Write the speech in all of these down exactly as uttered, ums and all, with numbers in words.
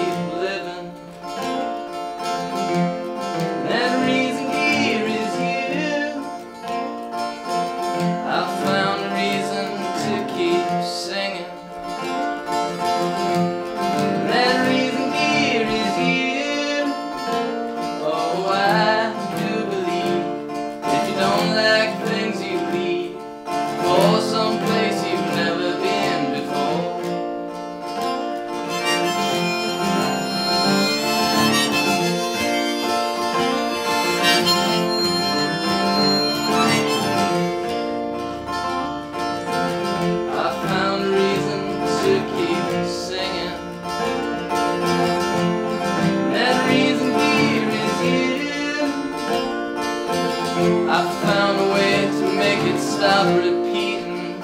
keep living. That reason here is you. I found a reason to keep singing. That reason here is you. Oh, I do believe if you don't like things you leave for some place you've never been before. I found a reason to keep singing. That reason here is you. I found a way to make it stop repeating.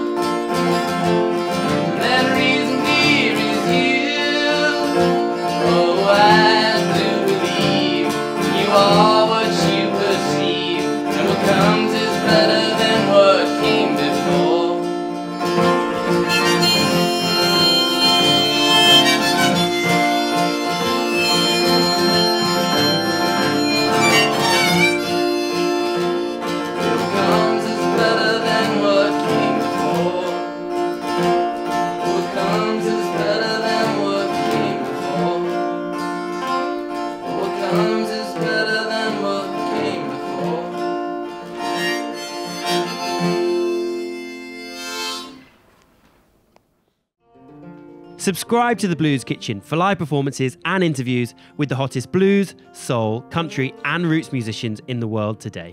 That reason here is you. Oh, I do believe you are what you perceive, and what comes is better than what came before. What comes is better than what came before. What comes is better than what came before. What comes is better than what came before. Subscribe to The Blues Kitchen for live performances and interviews with the hottest blues, soul, country and roots musicians in the world today.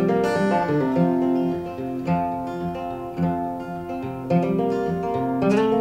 Thank you.